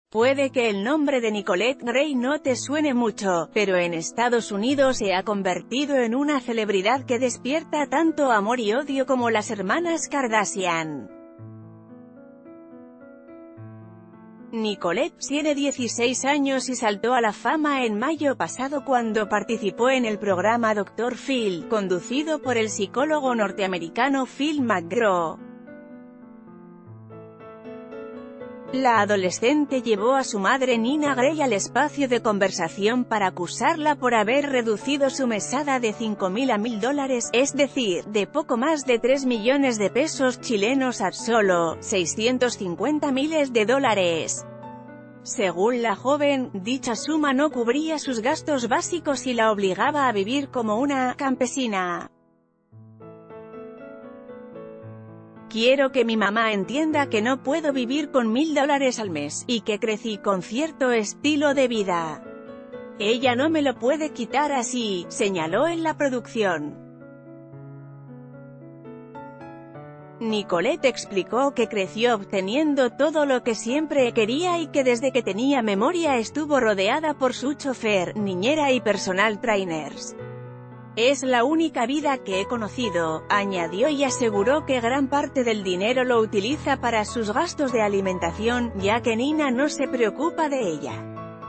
Puede que el nombre de Nicolette Gray no te suene mucho, pero en Estados Unidos se ha convertido en una celebridad que despierta tanto amor y odio como las hermanas Kardashian. Nicolette tiene 16 años y saltó a la fama en mayo pasado cuando participó en el programa Dr. Phil, conducido por el psicólogo norteamericano Phil McGraw. La adolescente llevó a su madre Nina Gray al espacio de conversación para acusarla por haber reducido su mesada de $5.000 a $1.000, es decir, de poco más de 3 millones de pesos chilenos a solo $650.000. Según la joven, dicha suma no cubría sus gastos básicos y la obligaba a vivir como una campesina. Quiero que mi mamá entienda que no puedo vivir con $1.000 al mes, y que crecí con cierto estilo de vida. Ella no me lo puede quitar así, señaló en la producción. Nicolette explicó que creció obteniendo todo lo que siempre quería y que desde que tenía memoria estuvo rodeada por su chofer, niñera y personal trainers. Es la única vida que he conocido, añadió y aseguró que gran parte del dinero lo utiliza para sus gastos de alimentación, ya que Nina no se preocupa de ella.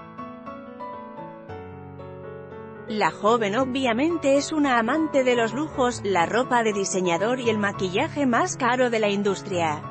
La joven obviamente es una amante de los lujos, la ropa de diseñador y el maquillaje más caro de la industria.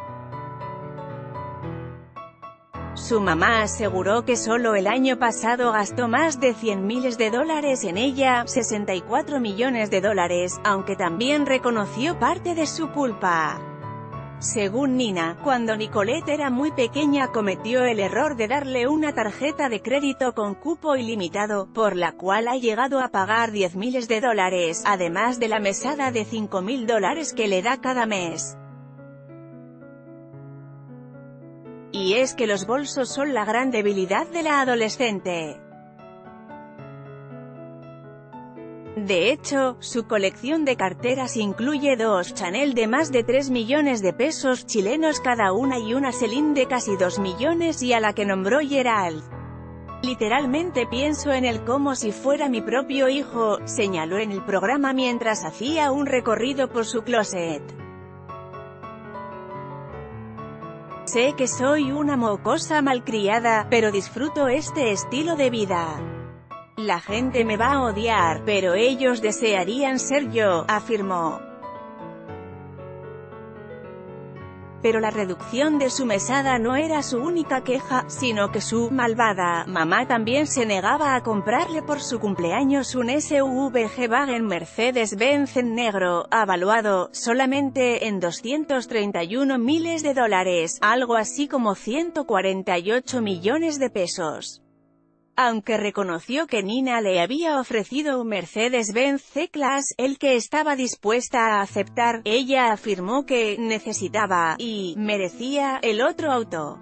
Su mamá aseguró que solo el año pasado gastó más de $100.000 en ella, $64 millones, aunque también reconoció parte de su culpa. Según Nina, cuando Nicolette era muy pequeña cometió el error de darle una tarjeta de crédito con cupo ilimitado, por la cual ha llegado a pagar $10.000, además de la mesada de $5.000 que le da cada mes. Y es que los bolsos son la gran debilidad de la adolescente. De hecho, su colección de carteras incluye 2 Chanel de más de 3 millones de pesos chilenos cada una y una Celine de casi 2 millones y a la que nombró Gerald. Literalmente pienso en él como si fuera mi propio hijo, señaló en el programa mientras hacía un recorrido por su closet. Sé que soy una mocosa malcriada, pero disfruto este estilo de vida. La gente me va a odiar, pero ellos desearían ser yo, afirmó. Pero la reducción de su mesada no era su única queja, sino que su malvada mamá también se negaba a comprarle por su cumpleaños un SUV G-Wagen Mercedes-Benz en negro, avaluado solamente en $231.000, algo así como 148 millones de pesos. Aunque reconoció que Nina le había ofrecido un Mercedes-Benz C-Class, el que estaba dispuesta a aceptar, ella afirmó que necesitaba, y merecía, el otro auto.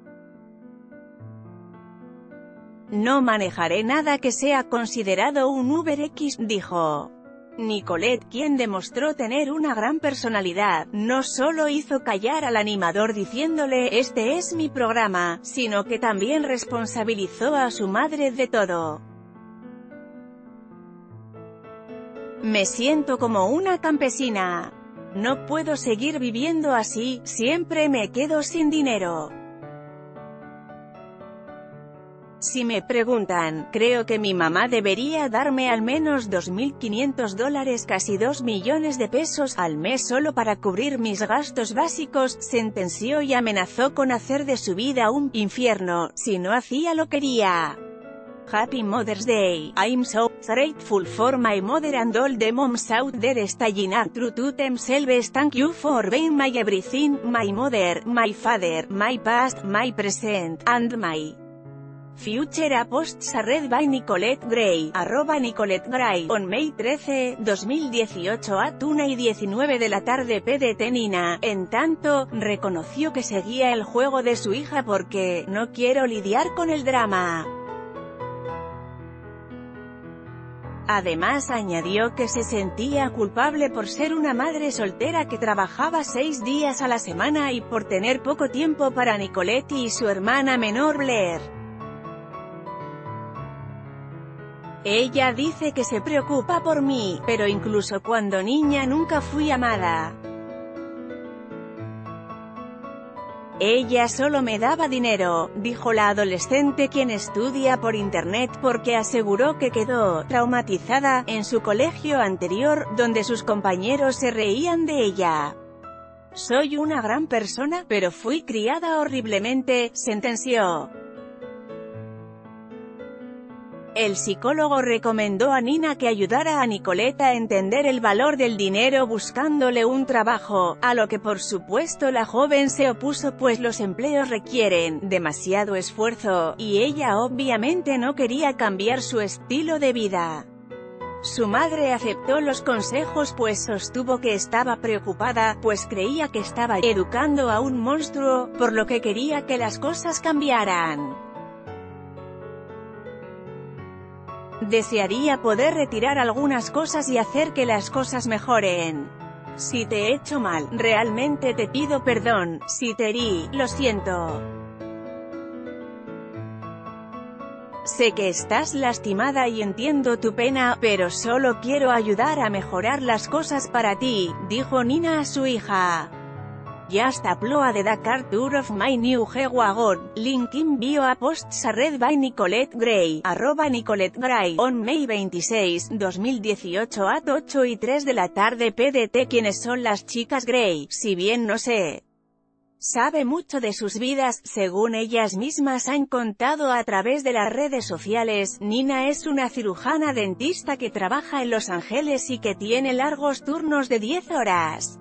No manejaré nada que sea considerado un UberX, dijo. Nicolette, quien demostró tener una gran personalidad, no solo hizo callar al animador diciéndole «este es mi programa», sino que también responsabilizó a su madre de todo. «Me siento como una campesina. No puedo seguir viviendo así, siempre me quedo sin dinero. Si me preguntan, creo que mi mamá debería darme al menos $2.500, casi 2 millones de pesos al mes solo para cubrir mis gastos básicos», sentenció y amenazó con hacer de su vida un infierno, si no hacía lo que quería. Happy Mother's Day. I'm so grateful for my mother and all the moms out there staying true to themselves. Thank you for being my everything, my mother, my father, my past, my present, and my future. A posts a read by Nicolette Gray, @NicoletteGray, on May 13, 2018 at 1:19 de la tarde PDT. Nina, en tanto, reconoció que seguía el juego de su hija porque «no quiero lidiar con el drama». Además añadió que se sentía culpable por ser una madre soltera que trabajaba 6 días a la semana y por tener poco tiempo para Nicolette y su hermana menor Blair. Ella dice que se preocupa por mí, pero incluso cuando niña nunca fui amada. Ella solo me daba dinero, dijo la adolescente, quien estudia por internet, porque aseguró que quedó traumatizada en su colegio anterior, donde sus compañeros se reían de ella. Soy una gran persona, pero fui criada horriblemente, sentenció. El psicólogo recomendó a Nina que ayudara a Nicolette a entender el valor del dinero buscándole un trabajo, a lo que por supuesto la joven se opuso pues los empleos requieren demasiado esfuerzo, y ella obviamente no quería cambiar su estilo de vida. Su madre aceptó los consejos pues sostuvo que estaba preocupada, pues creía que estaba educando a un monstruo, por lo que quería que las cosas cambiaran. Desearía poder retirar algunas cosas y hacer que las cosas mejoren. Si te he hecho mal, realmente te pido perdón. Si te herí, lo siento. Sé que estás lastimada y entiendo tu pena, pero solo quiero ayudar a mejorar las cosas para ti, dijo Nina a su hija. Just uploaded a capture of my new G-Wagon, link in bio a post shared by Nicolette Gray, @NicoletteGray, on May 26, 2018 at 8:03 de la tarde PDT. ¿Quiénes son las chicas Gray? Si bien no sé. Sabe mucho de sus vidas, según ellas mismas han contado a través de las redes sociales. Nina es una cirujana dentista que trabaja en Los Ángeles y que tiene largos turnos de 10 horas.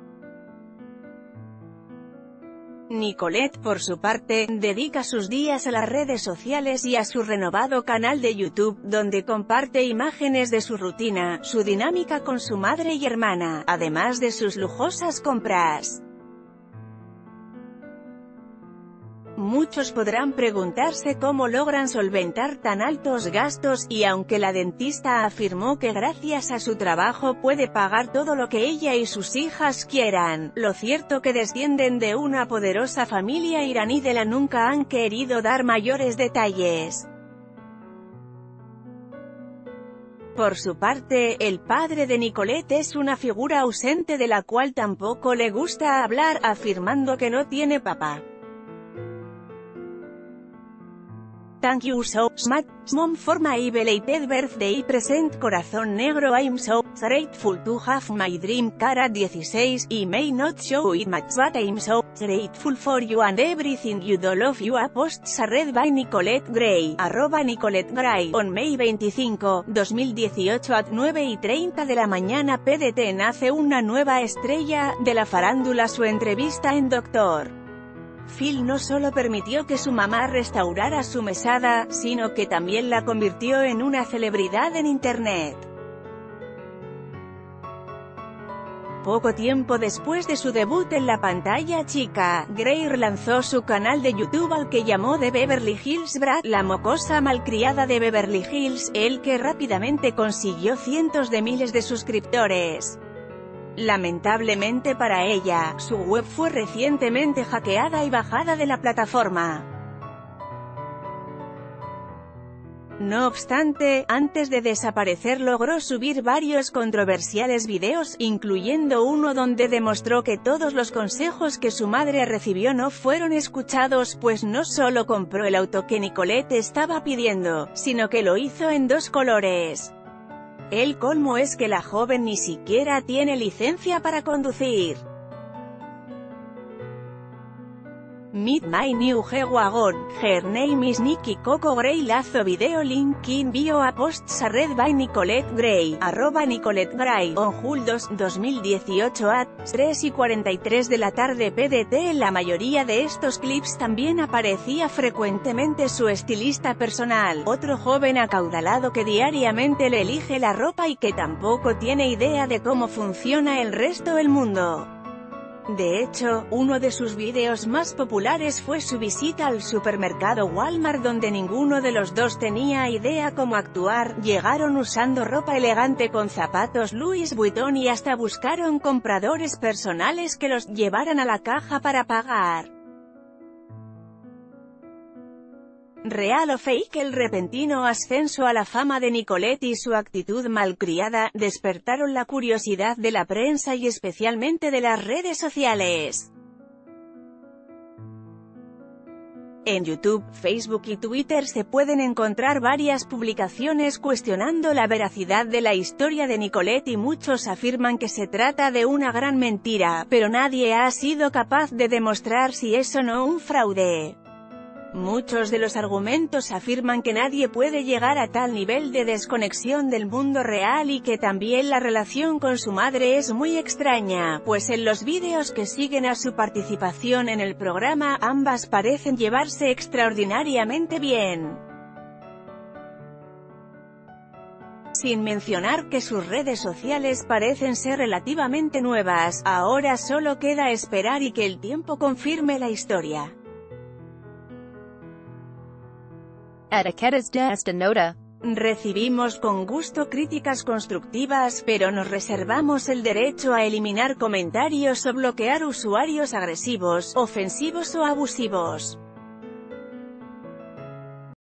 Nicolette, por su parte, dedica sus días a las redes sociales y a su renovado canal de YouTube, donde comparte imágenes de su rutina, su dinámica con su madre y hermana, además de sus lujosas compras. Muchos podrán preguntarse cómo logran solventar tan altos gastos, y aunque la dentista afirmó que gracias a su trabajo puede pagar todo lo que ella y sus hijas quieran, lo cierto que descienden de una poderosa familia iraní de la nunca han querido dar mayores detalles. Por su parte, el padre de Nicolette es una figura ausente de la cual tampoco le gusta hablar, afirmando que no tiene papá. Thank you so much, Mom, for my belated birthday present. Corazón negro. I'm so grateful to have my dream car at 16, y may not show it much but I'm so grateful for you and everything you do. Love you. A post shared by Nicolette Gray, @NicoletteGray, on May 25, 2018 at 9:30 de la mañana PDT. Nace una nueva estrella de la farándula. Su entrevista en Dr. Phil no solo permitió que su mamá restaurara su mesada, sino que también la convirtió en una celebridad en Internet. Poco tiempo después de su debut en la pantalla chica, Gray lanzó su canal de YouTube al que llamó The Beverly Hills Brat, la mocosa malcriada de Beverly Hills, el que rápidamente consiguió cientos de miles de suscriptores. Lamentablemente para ella, su web fue recientemente hackeada y bajada de la plataforma. No obstante, antes de desaparecer logró subir varios controversiales videos, incluyendo uno donde demostró que todos los consejos que su madre recibió no fueron escuchados, pues no solo compró el auto que Nicolette estaba pidiendo, sino que lo hizo en 2 colores. El colmo es que la joven ni siquiera tiene licencia para conducir. Meet my new G-Wagon, her name is Nikki Coco Gray. Lazo video link in bio a post shared by Nicolette Gray, @NicoletteGray, on Jul 2, 2018 at 3:43 de la tarde PDT. En la mayoría de estos clips también aparecía frecuentemente su estilista personal, otro joven acaudalado que diariamente le elige la ropa y que tampoco tiene idea de cómo funciona el resto del mundo. De hecho, uno de sus vídeos más populares fue su visita al supermercado Walmart, donde ninguno de los dos tenía idea cómo actuar. Llegaron usando ropa elegante con zapatos Louis Vuitton y hasta buscaron compradores personales que los llevaran a la caja para pagar. ¿Real o fake? El repentino ascenso a la fama de Nicolette y su actitud malcriada despertaron la curiosidad de la prensa y especialmente de las redes sociales. En YouTube, Facebook y Twitter se pueden encontrar varias publicaciones cuestionando la veracidad de la historia de Nicolette y muchos afirman que se trata de una gran mentira, pero nadie ha sido capaz de demostrar si es o no un fraude. Muchos de los argumentos afirman que nadie puede llegar a tal nivel de desconexión del mundo real y que también la relación con su madre es muy extraña, pues en los vídeos que siguen a su participación en el programa, ambas parecen llevarse extraordinariamente bien. Sin mencionar que sus redes sociales parecen ser relativamente nuevas, ahora solo queda esperar y que el tiempo confirme la historia. Etiquetas de esta nota. Recibimos con gusto críticas constructivas, pero nos reservamos el derecho a eliminar comentarios o bloquear usuarios agresivos, ofensivos o abusivos.